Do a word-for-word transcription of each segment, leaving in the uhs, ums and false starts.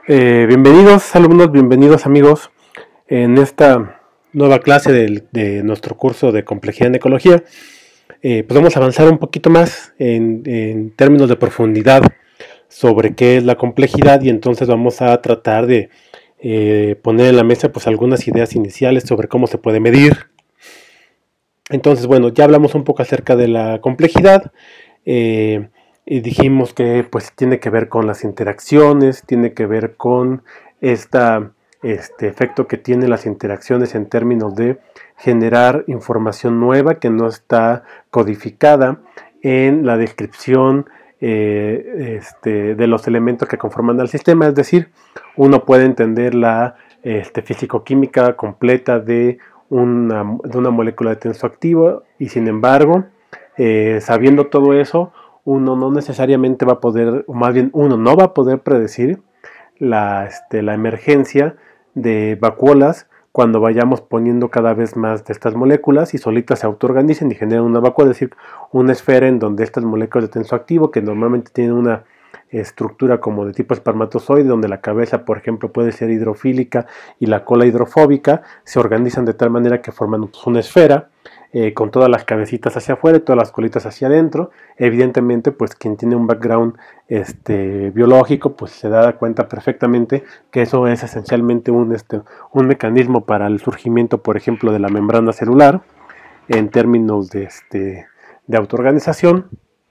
Eh, bienvenidos alumnos, bienvenidos amigos en esta nueva clase de, de nuestro curso de complejidad en ecología. Eh, pues vamos a avanzar un poquito más en, en términos de profundidad sobre qué es la complejidad y entonces vamos a tratar de eh, poner en la mesa pues algunas ideas iniciales sobre cómo se puede medir. Entonces bueno, ya hablamos un poco acerca de la complejidad. Eh, y dijimos que pues tiene que ver con las interacciones, tiene que ver con esta, este efecto que tienen las interacciones en términos de generar información nueva que no está codificada en la descripción eh, este, de los elementos que conforman al sistema. Es decir, uno puede entender la este, físico-química completa de una, de una molécula de tensoactivo y sin embargo, eh, sabiendo todo eso, uno no necesariamente va a poder, o más bien uno no va a poder predecir la, este, la emergencia de vacuolas cuando vayamos poniendo cada vez más de estas moléculas y solitas se autoorganicen y generen una vacuola, es decir, una esfera en donde estas moléculas de tensoactivo, que normalmente tienen una estructura como de tipo espermatozoide, donde la cabeza, por ejemplo, puede ser hidrofílica y la cola hidrofóbica, se organizan de tal manera que forman pues, una esfera, Eh, con todas las cabecitas hacia afuera y todas las colitas hacia adentro. Evidentemente, pues quien tiene un background este, biológico, pues se da cuenta perfectamente que eso es esencialmente un, este, un mecanismo para el surgimiento, por ejemplo, de la membrana celular, en términos de, este, de autoorganización.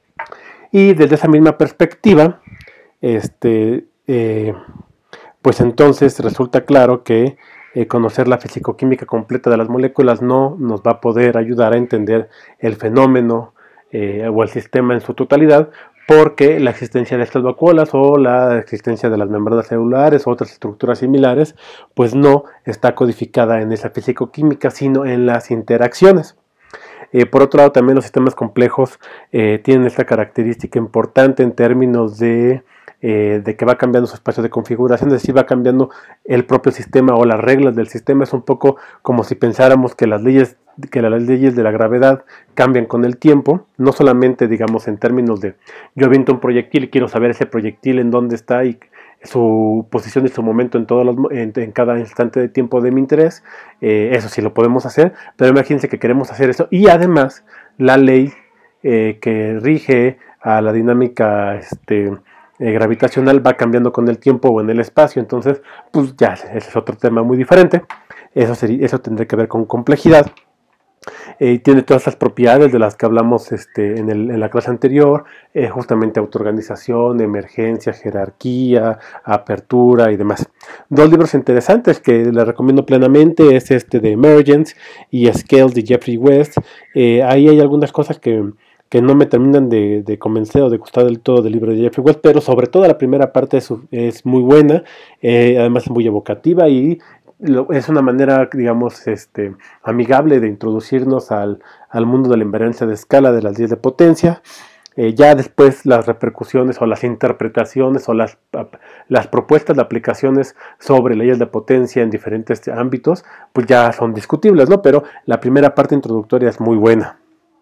Y desde esa misma perspectiva, este, eh, pues entonces resulta claro que Eh, conocer la fisicoquímica completa de las moléculas no nos va a poder ayudar a entender el fenómeno eh, o el sistema en su totalidad, porque la existencia de estas vacuolas o la existencia de las membranas celulares o otras estructuras similares, pues no está codificada en esa fisicoquímica, sino en las interacciones. Eh, por otro lado, también los sistemas complejos eh, tienen esta característica importante en términos de Eh, de que va cambiando su espacio de configuración, es decir, va cambiando el propio sistema o las reglas del sistema. Es un poco como si pensáramos que las leyes, que las leyes de la gravedad cambian con el tiempo, no solamente, digamos, en términos de yo aviento un proyectil y quiero saber ese proyectil en dónde está y su posición y su momento en, todos los, en, en cada instante de tiempo de mi interés. Eh, eso sí lo podemos hacer, pero imagínense que queremos hacer eso y además la ley eh, que rige a la dinámica este, Eh, gravitacional va cambiando con el tiempo o en el espacio, entonces pues ya ese es otro tema muy diferente. Eso, sería, eso tendría que ver con complejidad. Eh, tiene todas las propiedades de las que hablamos este, en, el, en la clase anterior, eh, justamente autoorganización, emergencia, jerarquía, apertura y demás. Dos libros interesantes que les recomiendo plenamente es este de Emergence y Scales de Jeffrey West. Eh, ahí hay algunas cosas que que no me terminan de, de convencer o de gustar del todo del libro de Jeffrey West, pero sobre todo la primera parte es, es muy buena, eh, además es muy evocativa y lo, es una manera, digamos, este, amigable de introducirnos al, al mundo de la invariancia de escala de las diez de potencia. Eh, ya después las repercusiones o las interpretaciones o las, las propuestas de aplicaciones sobre leyes de potencia en diferentes ámbitos, pues ya son discutibles, ¿no? Pero la primera parte introductoria es muy buena.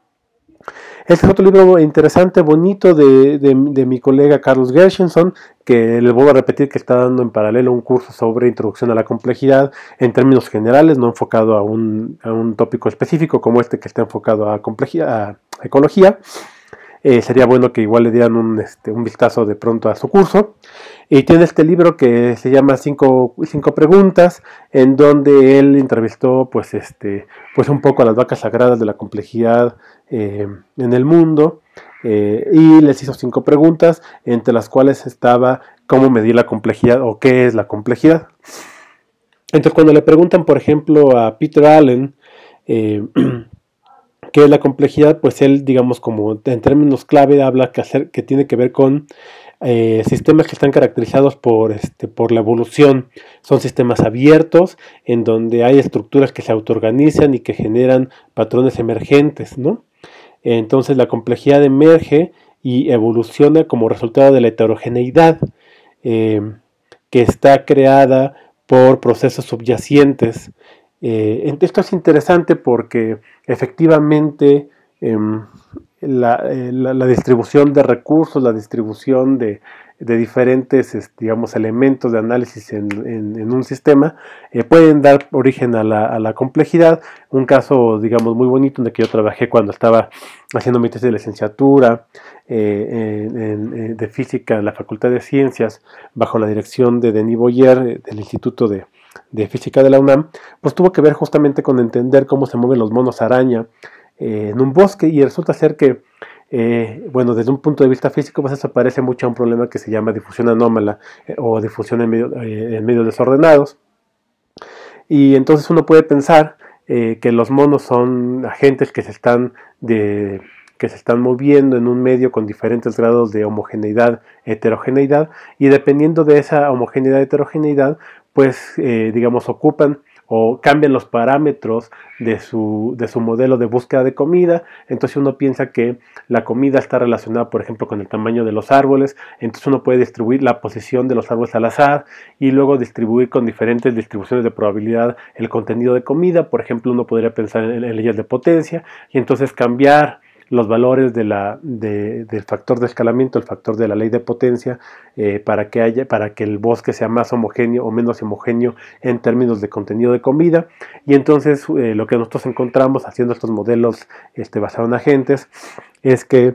Este es otro libro interesante, bonito, de, de, de mi colega Carlos Gershenson, que les vuelvo a repetir que está dando en paralelo un curso sobre introducción a la complejidad en términos generales, no enfocado a un, a un tópico específico como este que está enfocado a, complejidad, a ecología. Eh, sería bueno que igual le dieran un, este, un vistazo de pronto a su curso. Y tiene este libro que se llama Cinco, cinco preguntas, en donde él entrevistó pues, este, pues un poco a las vacas sagradas de la complejidad eh, en el mundo, eh, y les hizo cinco preguntas, entre las cuales estaba cómo medir la complejidad o qué es la complejidad. Entonces cuando le preguntan, por ejemplo, a Peter Allen, eh, ¿qué es la complejidad? Pues él, digamos, como en términos clave, habla que, hacer, que tiene que ver con eh, sistemas que están caracterizados por, este, por la evolución. Son sistemas abiertos, en donde hay estructuras que se autoorganizan y que generan patrones emergentes, ¿no? Entonces la complejidad emerge y evoluciona como resultado de la heterogeneidad eh, que está creada por procesos subyacentes. Eh, esto es interesante porque efectivamente eh, la, eh, la, la distribución de recursos, la distribución de, de diferentes, este, digamos, elementos de análisis en, en, en un sistema, eh, pueden dar origen a la, a la complejidad. Un caso, digamos, muy bonito en el que yo trabajé cuando estaba haciendo mi tesis de licenciatura eh, en, en, de física en la Facultad de Ciencias, bajo la dirección de Denis Boyer, del Instituto de, de Física de la UNAM, pues tuvo que ver justamente con entender cómo se mueven los monos araña eh, en un bosque, y resulta ser que Eh, bueno, desde un punto de vista físico, pues eso parece mucho a un problema que se llama difusión anómala eh, o difusión en, medio, eh, en medios desordenados. Y entonces uno puede pensar eh, que los monos son agentes que se están de, que se están moviendo en un medio con diferentes grados de homogeneidad, heterogeneidad, y dependiendo de esa homogeneidad, heterogeneidad, pues eh, digamos ocupan o cambian los parámetros de su, de su modelo de búsqueda de comida. Entonces uno piensa que la comida está relacionada, por ejemplo, con el tamaño de los árboles, entonces uno puede distribuir la posición de los árboles al azar y luego distribuir con diferentes distribuciones de probabilidad el contenido de comida. Por ejemplo, uno podría pensar en, en leyes de potencia y entonces cambiar los valores de la, de, del factor de escalamiento, el factor de la ley de potencia, eh, para, que haya, para que el bosque sea más homogéneo o menos homogéneo en términos de contenido de comida. Y entonces eh, lo que nosotros encontramos haciendo estos modelos este, basados en agentes es que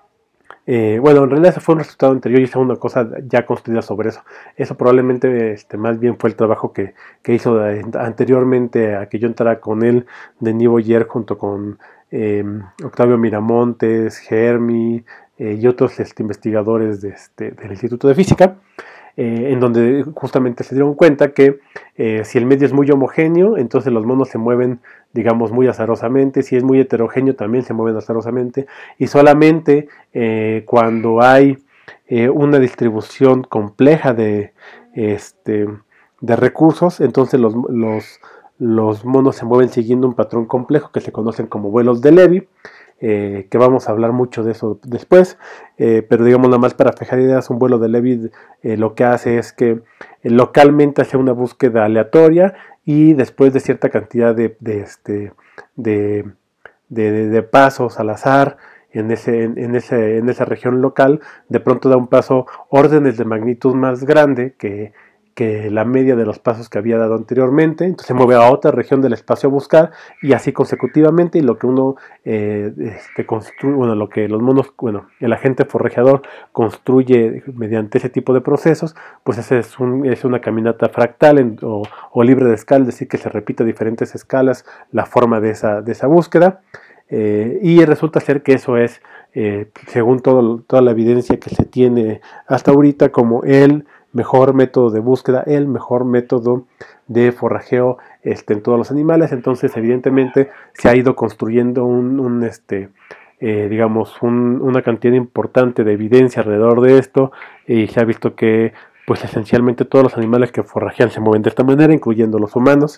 Eh, bueno, en realidad ese fue un resultado anterior y esa es una cosa ya construida sobre eso. Eso probablemente este, más bien fue el trabajo que, que hizo de, anteriormente a que yo entrara con él, Denis Boyer, junto con eh, Octavio Miramontes, Germi eh, y otros este, investigadores de este, del Instituto de Física. Eh, en donde justamente se dieron cuenta que eh, si el medio es muy homogéneo, entonces los monos se mueven, digamos, muy azarosamente. Si es muy heterogéneo, también se mueven azarosamente. Y solamente eh, cuando hay eh, una distribución compleja de, este, de recursos, entonces los, los, los monos se mueven siguiendo un patrón complejo que se conocen como vuelos de Levy. Eh, que vamos a hablar mucho de eso después, eh, pero digamos nada más para fijar ideas, un vuelo de Levy eh, lo que hace es que eh, localmente hace una búsqueda aleatoria y después de cierta cantidad de, de, este, de, de, de, de pasos al azar en, ese, en, en, ese, en esa región local, de pronto da un paso órdenes de magnitud más grande que que la media de los pasos que había dado anteriormente, entonces se mueve a otra región del espacio a buscar, y así consecutivamente, y lo que uno eh, este, construye, bueno, lo que los monos, bueno, el agente forrajeador construye mediante ese tipo de procesos, pues ese es, un, es una caminata fractal en, o, o libre de escala, es decir, que se repite a diferentes escalas la forma de esa, de esa búsqueda, eh, y resulta ser que eso es, eh, según todo, toda la evidencia que se tiene hasta ahorita, como el mejor método de búsqueda, el mejor método de forrajeo este, en todos los animales. Entonces evidentemente se ha ido construyendo un, un este, eh, digamos un, una cantidad importante de evidencia alrededor de esto, y se ha visto que pues esencialmente todos los animales que forrajean se mueven de esta manera, incluyendo los humanos.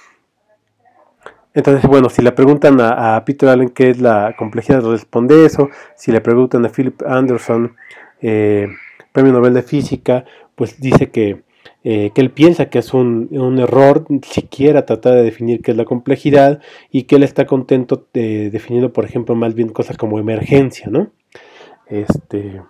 Entonces, bueno, si le preguntan a, a Peter Allen qué es la complejidad, responde eso. Si le preguntan a Philip Anderson, eh, premio Nobel de Física, pues dice que, eh, que él piensa que es un, un error siquiera tratar de definir qué es la complejidad, y que él está contento de, definiendo, por ejemplo, más bien cosas como emergencia, ¿no? Este,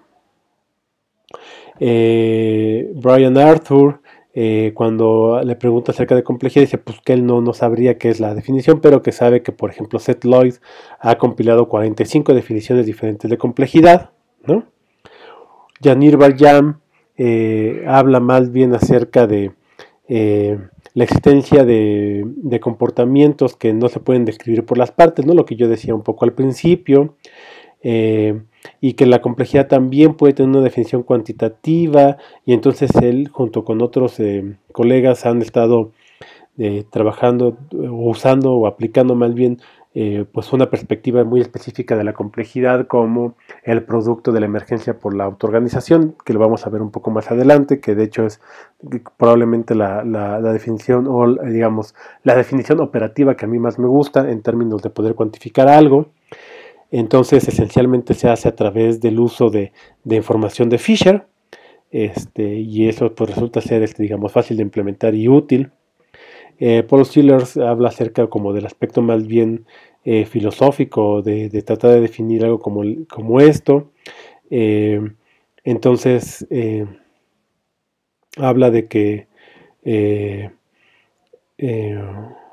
eh, Brian Arthur, eh, cuando le pregunta acerca de complejidad, dice pues que él no, no sabría qué es la definición, pero que sabe que, por ejemplo, Seth Lloyd ha compilado cuarenta y cinco definiciones diferentes de complejidad, ¿no? Janir Bar-Jam eh, habla más bien acerca de eh, la existencia de, de comportamientos que no se pueden describir por las partes, ¿no? Lo que yo decía un poco al principio, eh, y que la complejidad también puede tener una definición cuantitativa, y entonces él junto con otros eh, colegas han estado eh, trabajando, usando o aplicando más bien Eh, pues una perspectiva muy específica de la complejidad como el producto de la emergencia por la autoorganización, que lo vamos a ver un poco más adelante, que de hecho es probablemente la, la, la definición o digamos la definición operativa que a mí más me gusta en términos de poder cuantificar algo. Entonces esencialmente se hace a través del uso de, de información de Fisher, este, y eso pues resulta ser este, digamos fácil de implementar y útil. Eh, Paul Stillers habla acerca como del aspecto más bien eh, filosófico de, de tratar de definir algo como, como esto. Eh, Entonces, eh, habla de que eh, eh,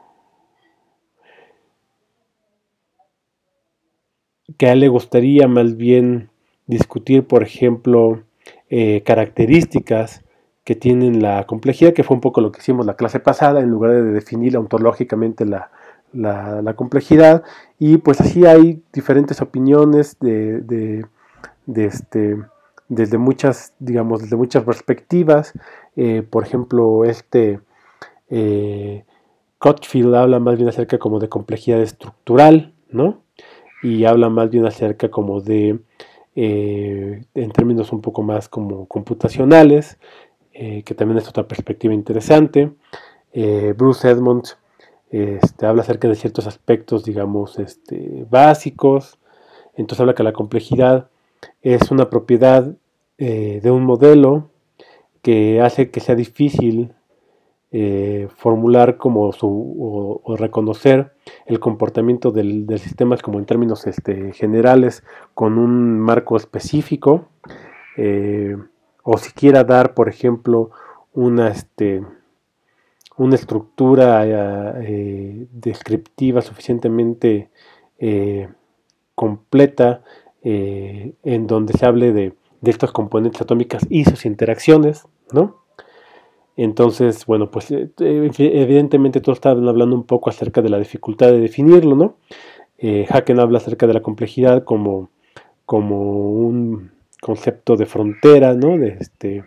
que a él le gustaría más bien discutir, por ejemplo, eh, características que tienen la complejidad, que fue un poco lo que hicimos la clase pasada, en lugar de definir ontológicamente la, la, la complejidad. Y pues así hay diferentes opiniones de, de, de este, desde muchas, digamos, desde muchas perspectivas. Eh, por ejemplo, este eh, Cotfield habla más bien acerca como de complejidad estructural, ¿no? Y habla más bien acerca como de, eh, en términos un poco más como computacionales, eh, que también es otra perspectiva interesante. Eh, Bruce Edmonds este, habla acerca de ciertos aspectos, digamos, este, básicos. Entonces habla que la complejidad es una propiedad eh, de un modelo que hace que sea difícil eh, formular como su o, o, reconocer el comportamiento del, del sistema como en términos este, generales con un marco específico, eh, o siquiera dar, por ejemplo, una, este, una estructura eh, descriptiva suficientemente eh, completa, eh, en donde se hable de, de estas componentes atómicas y sus interacciones, ¿no? Entonces, bueno, pues evidentemente todos estaban hablando un poco acerca de la dificultad de definirlo, ¿no? Eh, Haken habla acerca de la complejidad como, como un concepto de frontera, ¿no? De este,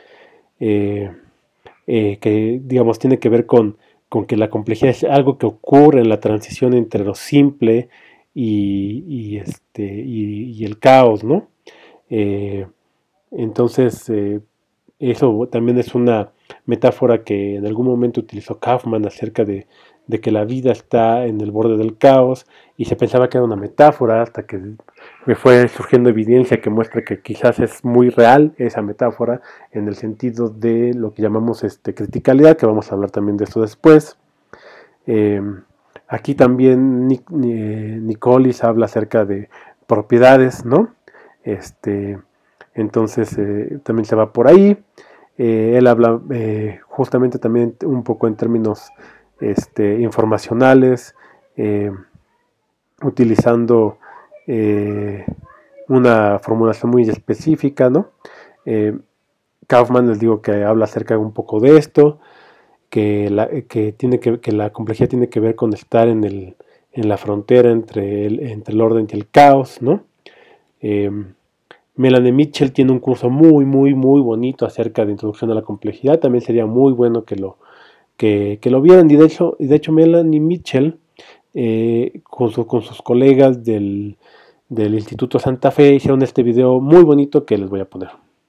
eh, eh, que, digamos, tiene que ver con, con que la complejidad es algo que ocurre en la transición entre lo simple y, y, este, y, y el caos, ¿no? Eh, entonces, eh, eso también es una metáfora que en algún momento utilizó Kaufman acerca de, de que la vida está en el borde del caos, y se pensaba que era una metáfora hasta que me fue surgiendo evidencia que muestra que quizás es muy real esa metáfora en el sentido de lo que llamamos este, criticalidad, que vamos a hablar también de esto después. Eh, aquí también Nic, eh, Nicolis habla acerca de propiedades, ¿no? Este, entonces eh, también se va por ahí. Eh, él habla eh, justamente también un poco en términos este, informacionales, eh, utilizando eh, una formulación muy específica, ¿no? Eh, Kaufman, les digo que habla acerca un poco de esto, que la, que tiene que, que la complejidad tiene que ver con estar en, el, en la frontera entre el, entre el orden y el caos, ¿no? Eh, Melanie Mitchell tiene un curso muy, muy, muy bonito acerca de introducción a la complejidad. También sería muy bueno que lo, que, que lo vieran. Y de hecho, de hecho Melanie Mitchell, eh, con, su, con sus colegas del, del Instituto Santa Fe, hicieron este video muy bonito que les voy a poner.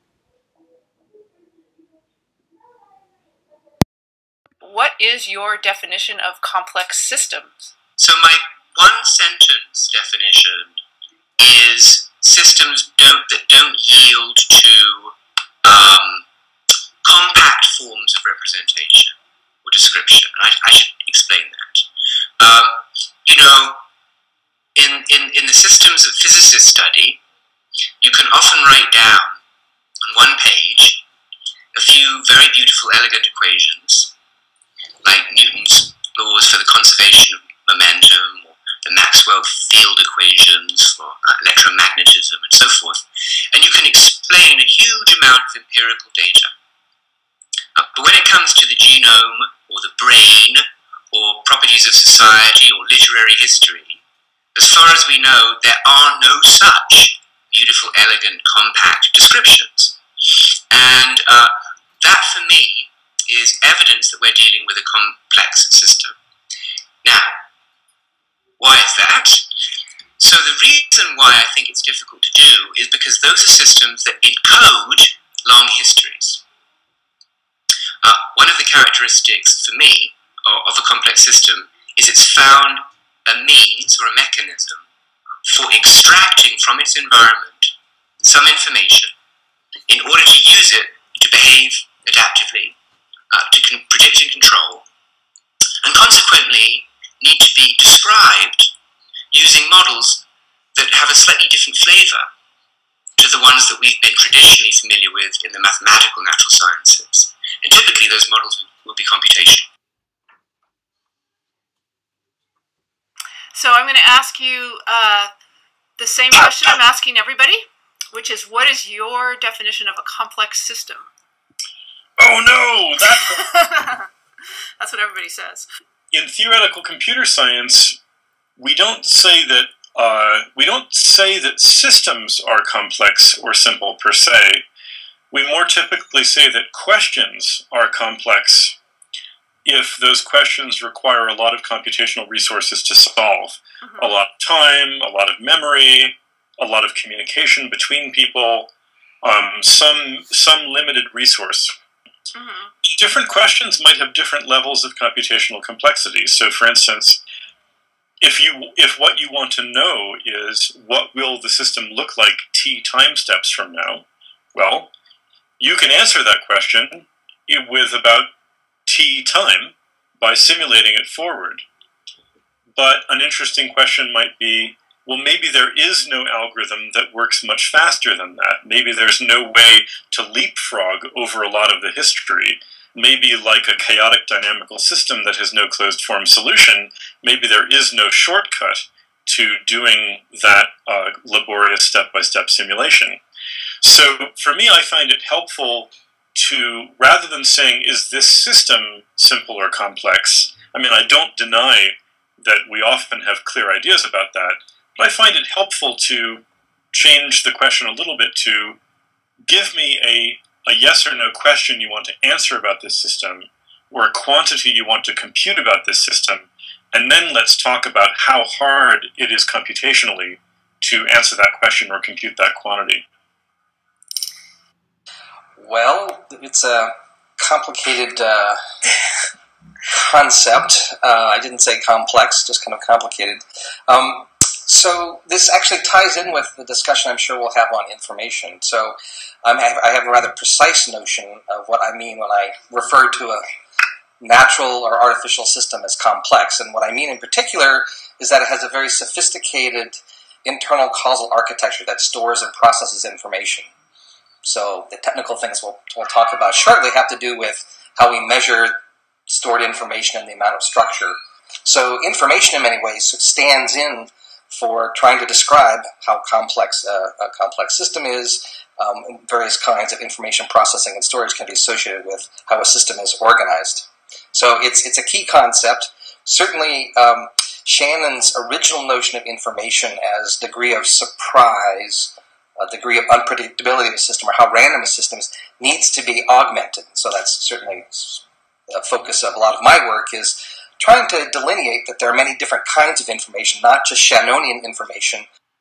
What is your definition of complex systems? So my one sentence definition is systems don't, that don't yield to um, compact forms of representation or description. I, I should explain that. Um, you know, in, in, in the systems that physicists study, you can often write down on one page a few very beautiful, elegant equations, like Newton's laws for the conservation of momentum, or the Maxwell field equations for electromagnetism, and so forth. And you can explain a huge amount of empirical data. Uh, but when it comes to the genome, or the brain, or properties of society, or literary history, as far as we know, there are no such beautiful, elegant, compact descriptions. And uh, that, for me, is evidence that we're dealing with a complex system. Now, why is that? So the reason why I think it's difficult to do is because those are systems that encode long histories. Uh, one of the characteristics, for me, of a complex system is it's found a means or a mechanism for extracting from its environment some information in order to use it to behave adaptively, uh, to con predict and control, and consequently need to be described using models that have a slightly different flavor which are the ones that we've been traditionally familiar with in the mathematical natural sciences. And typically those models will be computational. So I'm going to ask you uh, the same question I'm asking everybody, which is, what is your definition of a complex system? Oh no! That... That's what everybody says. In theoretical computer science, we don't say that uh, we don't say that systems are complex or simple per se. We more typically say that questions are complex if those questions require a lot of computational resources to solve. Mm-hmm. A lot of time, a lot of memory, a lot of communication between people, um, some some limited resource. Mm-hmm. Different questions might have different levels of computational complexity. So, for instance, if you if what you want to know is what will the system look like t time steps from now, well, you can answer that question with about t time by simulating it forward. But an interesting question might be, well, maybe there is no algorithm that works much faster than that. Maybe there's no way to leapfrog over a lot of the history. Maybe like a chaotic dynamical system that has no closed-form solution, maybe there is no shortcut to doing that uh, laborious step-by-step simulation. So for me, I find it helpful to, rather than saying, is this system simple or complex? I mean, I don't deny that we often have clear ideas about that, but I find it helpful to change the question a little bit to give me a, a yes or no question you want to answer about this system, or a quantity you want to compute about this system, and then let's talk about how hard it is computationally to answer that question or compute that quantity. Well, it's a complicated uh, concept. Uh, I didn't say complex, just kind of complicated. Um, so this actually ties in with the discussion I'm sure we'll have on information. So um, I have a rather precise notion of what I mean when I refer to a natural or artificial system as complex. And what I mean in particular is that it has a very sophisticated internal causal architecture that stores and processes information. So the technical things we'll, we'll talk about shortly have to do with how we measure stored information and the amount of structure. So information in many ways stands in for trying to describe how complex uh, a complex system is. Um, various kinds of information processing and storage can be associated with how a system is organized. So it's, it's a key concept. Certainly um, Shannon's original notion of information as degree of surprise, a degree of unpredictability of a system, or how random a system is, needs to be augmented. So that's certainly a focus of a lot of my work, is trying to delineate that there are many different kinds of information, not just Shannonian information.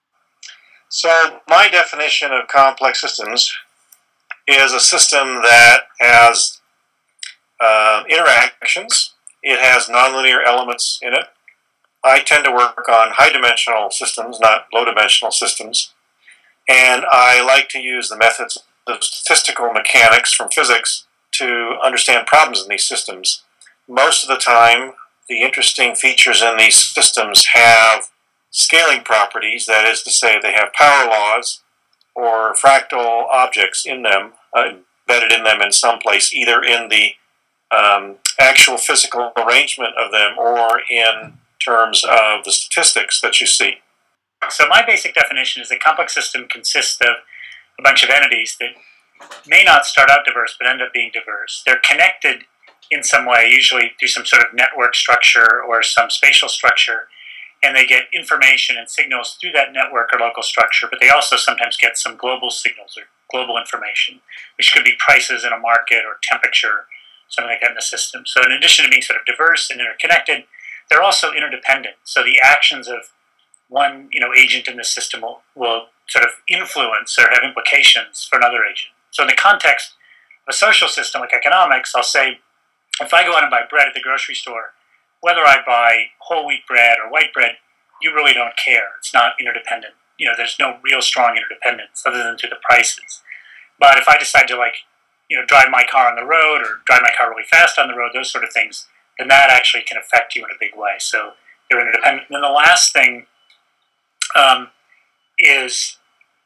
So my definition of complex systems is a system that has uh, interactions. It has nonlinear elements in it. I tend to work on high-dimensional systems, not low-dimensional systems. And I like to use the methods of statistical mechanics from physics to understand problems in these systems. Most of the time, the interesting features in these systems have scaling properties, that is to say they have power laws or fractal objects in them, uh, embedded in them in some place, either in the um, actual physical arrangement of them or in terms of the statistics that you see. So my basic definition is a complex system consists of a bunch of entities that may not start out diverse but end up being diverse. They're connected in some way, usually through some sort of network structure or some spatial structure, and they get information and signals through that network or local structure, but they also sometimes get some global signals or global information, which could be prices in a market or temperature, something like that in the system. So in addition to being sort of diverse and interconnected, they're also interdependent. So the actions of one you know, agent in the system will, will sort of influence or have implications for another agent. So in the context of a social system like economics, I'll say, if I go out and buy bread at the grocery store, whether I buy whole wheat bread or white bread, you really don't care. It's not interdependent. You know, there's no real strong interdependence other than through the prices. But if I decide to, like, you know, drive my car on the road or drive my car really fast on the road, those sort of things, then that actually can affect you in a big way. So they're interdependent. And then the last thing um, is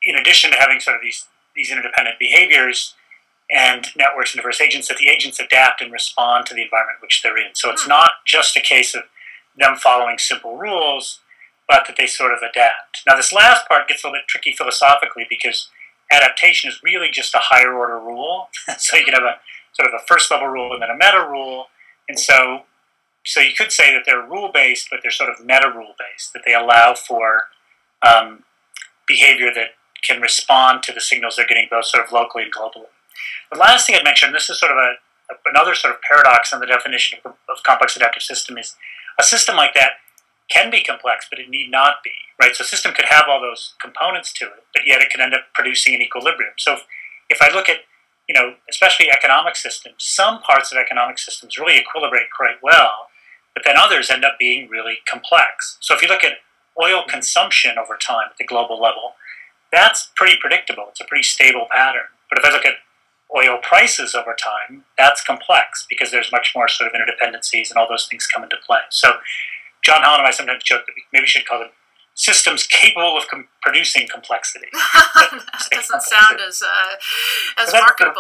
in addition to having sort of these, these interdependent behaviors and networks and diverse agents, that the agents adapt and respond to the environment which they're in. So it's not just a case of them following simple rules, but that they sort of adapt. Now, this last part gets a little bit tricky philosophically because adaptation is really just a higher order rule. So you can have a sort of a first level rule and then a meta rule. And so, so you could say that they're rule based, but they're sort of meta rule based, that they allow for um, behavior that can respond to the signals they're getting both sort of locally and globally. The last thing I'd mention, this is sort of a, another sort of paradox in the definition of, of complex adaptive system, is a system like that can be complex, but it need not be, right? So a system could have all those components to it, but yet it can end up producing an equilibrium. So if, if I look at, you know, especially economic systems, some parts of economic systems really equilibrate quite well, but then others end up being really complex. So if you look at oil consumption over time at the global level, that's pretty predictable. It's a pretty stable pattern. But if I look at oil prices over time, that's complex because there's much more sort of interdependencies and all those things come into play. So John Hahn and I sometimes joke that we maybe should call them systems capable of com producing complexity. That doesn't sound as uh, as marketable.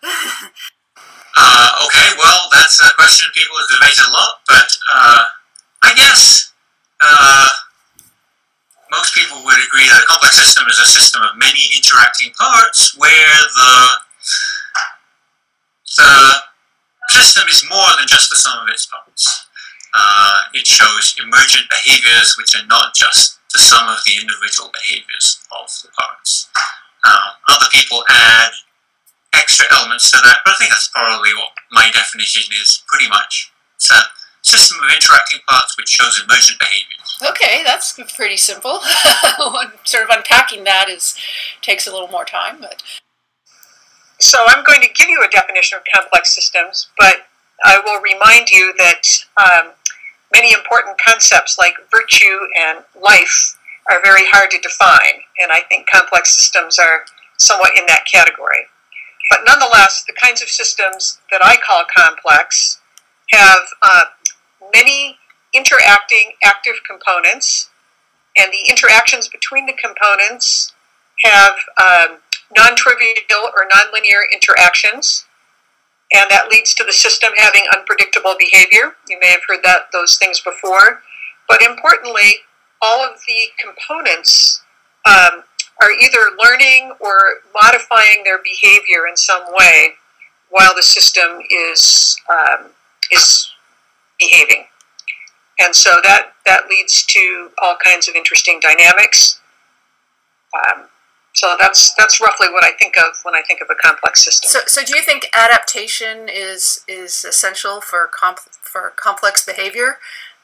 uh, okay, well, that's a question people have debated a lot, but uh, I guess uh, most people would agree that a complex system is a system of many interacting parts where the the system is more than just the sum of its parts. Uh, it shows emergent behaviors which are not just the sum of the individual behaviors of the parts. Um, other people add extra elements to that, but I think that's probably what my definition is pretty much. It's a system of interacting parts which shows emergent behaviors. Okay, that's pretty simple. Sort of unpacking that is takes a little more time, but... So I'm going to give you a definition of complex systems, but I will remind you that um, many important concepts like virtue and life are very hard to define, and I think complex systems are somewhat in that category. But nonetheless, the kinds of systems that I call complex have uh, many interacting active components, and the interactions between the components have um, non-trivial or nonlinear interactions, and that leads to the system having unpredictable behavior. You may have heard that those things before. But importantly, all of the components um, are either learning or modifying their behavior in some way while the system is, um, is behaving. And so that, that leads to all kinds of interesting dynamics. Um, So that's that's roughly what I think of when I think of a complex system. So, so do you think adaptation is is essential for comp for complex behavior?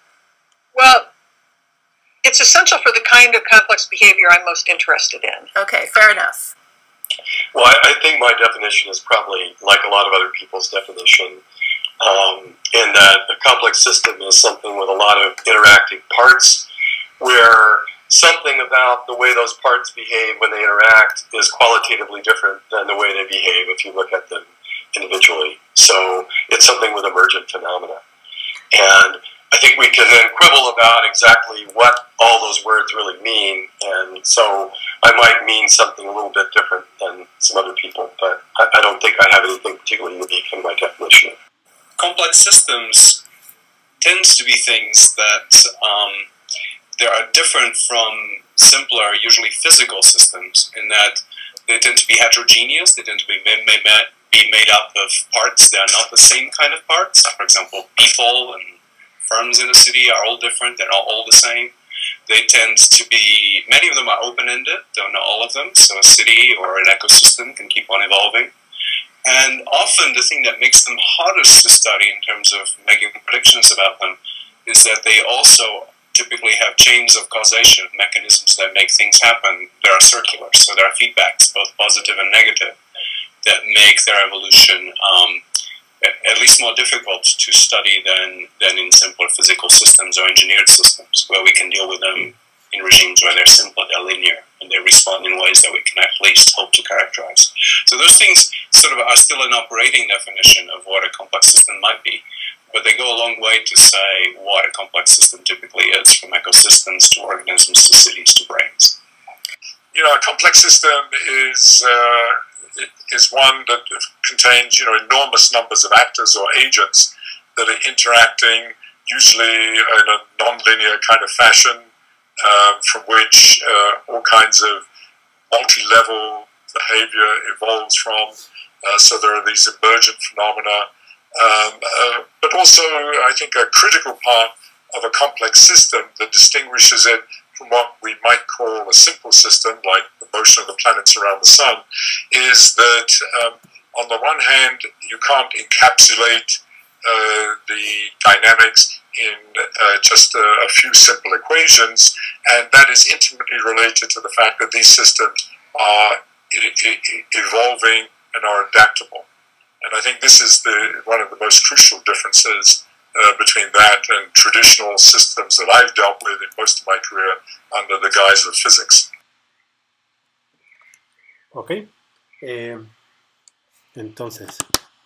Well, it's essential for the kind of complex behavior I'm most interested in. Okay, fair enough. Well, I, I think my definition is probably like a lot of other people's definition, um, in that a complex system is something with a lot of interacting parts, where something about the way those parts behave when they interact is qualitatively different than the way they behave if you look at them individually. So it's something with emergent phenomena. And I think we can then quibble about exactly what all those words really mean. And so I might mean something a little bit different than some other people, but I, I don't think I have anything particularly unique in my definition. Complex systems tends to be things that um, they are different from simpler, usually physical systems, in that they tend to be heterogeneous. They tend to be made, made, be made up of parts that are not the same kind of parts. For example, people and firms in a city are all different. They're not all the same. They tend to be, many of them are open-ended, though not all of them. So a city or an ecosystem can keep on evolving. And often the thing that makes them hardest to study in terms of making predictions about them is that they also typically have chains of causation, mechanisms that make things happen that are circular. So there are feedbacks, both positive and negative, that make their evolution um, at least more difficult to study than, than in simpler physical systems or engineered systems, where we can deal with them in regimes where they're simple, they're linear, and they respond in ways that we can at least hope to characterize. So those things sort of are still an operating definition of what a complex system might be, but they go a long way to say what a complex system typically is, from ecosystems to organisms to cities to brains. you know, a complex system is uh, is one that contains, you know, enormous numbers of actors or agents that are interacting, usually in a non-linear kind of fashion, um, from which uh, all kinds of multi-level behavior evolves from. Uh, so there are these emergent phenomena. Um, uh, but also, I think a critical part of a complex system that distinguishes it from what we might call a simple system, like the motion of the planets around the sun, is that um, on the one hand, you can't encapsulate uh, the dynamics in uh, just a, a few simple equations, and that is intimately related to the fact that these systems are e- e- evolving and are adaptable. And I think this is the one of the most crucial differences uh, between that and traditional systems that I've dealt with in most of my career under the guise of physics. Ok. Eh, entonces,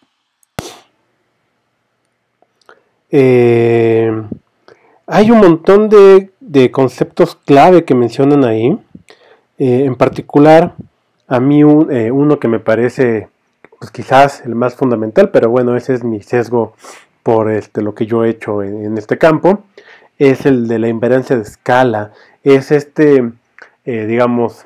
eh, hay un montón de, de conceptos clave que mencionan ahí. Eh, en particular, a mí un, eh, uno que me parece pues quizás el más fundamental, pero bueno, ese es mi sesgo por este, lo que yo he hecho en, en este campo, es el de la invariancia de escala. Es este, eh, digamos,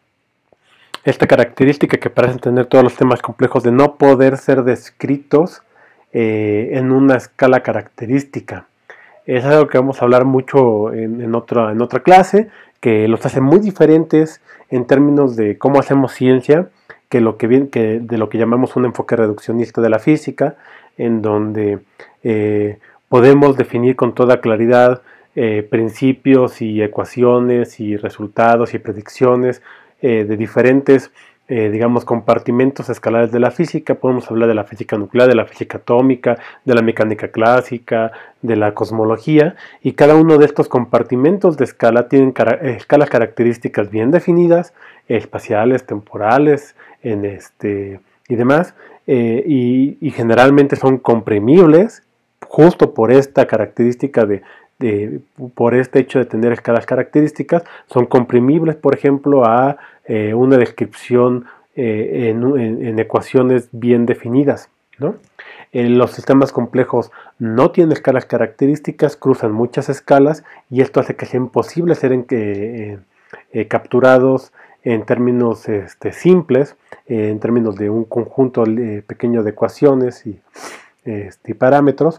esta característica que parecen tener todos los temas complejos de no poder ser descritos eh, en una escala característica. Es algo que vamos a hablar mucho en, en, otra, en otra clase, que los hace muy diferentes en términos de cómo hacemos ciencia, que, lo que, bien, que de lo que llamamos un enfoque reduccionista de la física, en donde eh, podemos definir con toda claridad eh, principios y ecuaciones y resultados y predicciones eh, de diferentes, eh, digamos, compartimentos escalares de la física. Podemos hablar de la física nuclear, de la física atómica, de la mecánica clásica, de la cosmología, y cada uno de estos compartimentos de escala tienen cara- escalas características bien definidas, espaciales, temporales, en este, y demás, eh, y, y generalmente son comprimibles justo por esta característica de, de, por este hecho de tener escalas características, son comprimibles, por ejemplo, a eh, una descripción eh, en, en, en ecuaciones bien definidas, ¿no? Eh, los sistemas complejos no tienen escalas características, cruzan muchas escalas, y esto hace que sea imposible ser en, eh, eh, capturados en términos este, simples, eh, en términos de un conjunto eh, pequeño de ecuaciones y, este, y parámetros.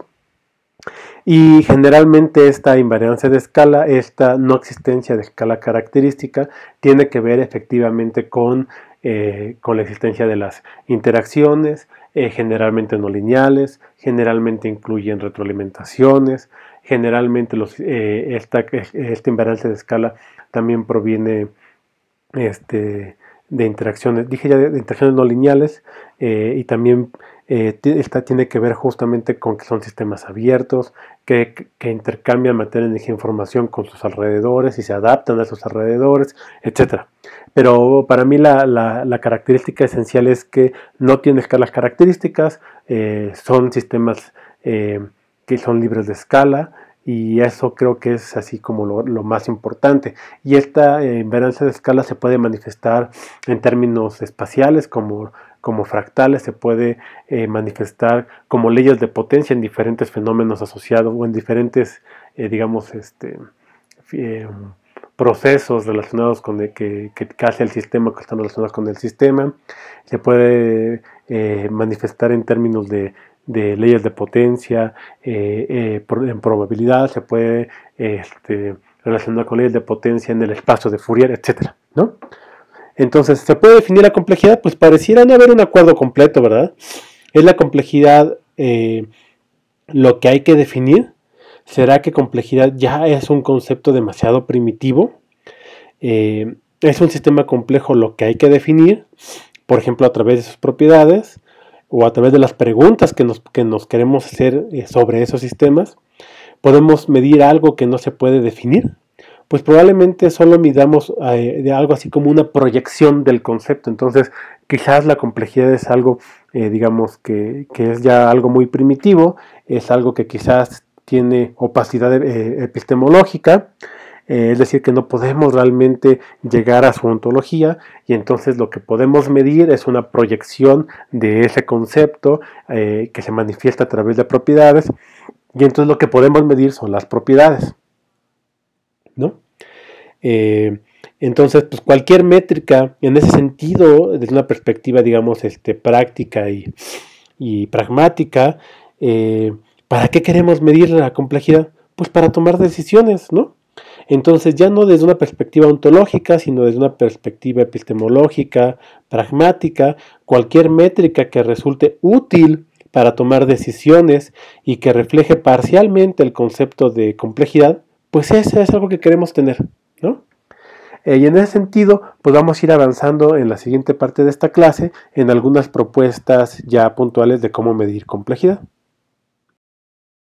Y generalmente esta invariancia de escala, esta no existencia de escala característica, tiene que ver efectivamente con, eh, con la existencia de las interacciones, eh, generalmente no lineales, generalmente incluyen retroalimentaciones, generalmente los, eh, esta, esta invariancia de escala también proviene Este, de interacciones, dije ya de, de interacciones no lineales, eh, y también eh, esta tiene que ver justamente con que son sistemas abiertos, que, que intercambian materia, energía e información con sus alrededores y se adaptan a sus alrededores, etcétera. Pero para mí la, la, la característica esencial es que no tienen escalas características, eh, son sistemas eh, que son libres de escala, y eso creo que es así como lo, lo más importante. Y esta eh, invariancia de escala se puede manifestar en términos espaciales como, como fractales, se puede eh, manifestar como leyes de potencia en diferentes fenómenos asociados o en diferentes, eh, digamos, este, eh, procesos relacionados con el que, que, que hace el sistema, que están relacionados con el sistema. Se puede eh, manifestar en términos de de leyes de potencia, eh, eh, por, en probabilidad, se puede este, relacionar con leyes de potencia en el espacio de Fourier, etcétera, ¿no? Entonces, ¿se puede definir la complejidad? Pues pareciera no haber un acuerdo completo, ¿verdad? ¿Es la complejidad eh, lo que hay que definir? ¿Será que complejidad ya es un concepto demasiado primitivo? Eh, ¿Es un sistema complejo lo que hay que definir? Por ejemplo, a través de sus propiedades, o a través de las preguntas que nos, que nos queremos hacer sobre esos sistemas. ¿Podemos medir algo que no se puede definir? Pues probablemente solo midamos eh, de algo así como una proyección del concepto. Entonces quizás la complejidad es algo, eh, digamos, que, que es ya algo muy primitivo, es algo que quizás tiene opacidad eh, epistemológica, Eh, es decir, que no podemos realmente llegar a su ontología, y entonces lo que podemos medir es una proyección de ese concepto eh, que se manifiesta a través de propiedades, y entonces lo que podemos medir son las propiedades, ¿no? Eh, entonces, pues cualquier métrica en ese sentido, desde una perspectiva, digamos, este, práctica y, y pragmática, eh, ¿para qué queremos medir la complejidad? Pues para tomar decisiones, ¿no? Entonces, ya no desde una perspectiva ontológica, sino desde una perspectiva epistemológica, pragmática, cualquier métrica que resulte útil para tomar decisiones y que refleje parcialmente el concepto de complejidad, pues eso es algo que queremos tener, ¿no? Eh, y en ese sentido, pues vamos a ir avanzando en la siguiente parte de esta clase en algunas propuestas ya puntuales de cómo medir complejidad.